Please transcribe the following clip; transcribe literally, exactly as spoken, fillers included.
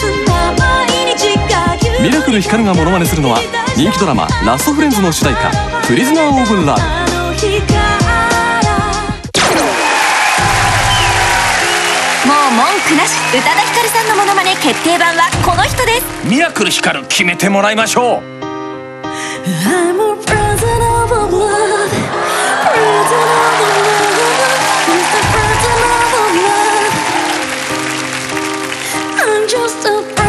ミラクルひかるがモノマネするのは人気ドラマ「ラストフレンズ」の主題歌「プリズナー・オブ・ラブ」。 もう文句なし、宇多田ヒカルさんのモノマネ決定版はこの人です。 ミラクルひかる決めてもらいましょう。 I'm a prisoner of love, prisoner of love, who's the prisoner of love? I'm just a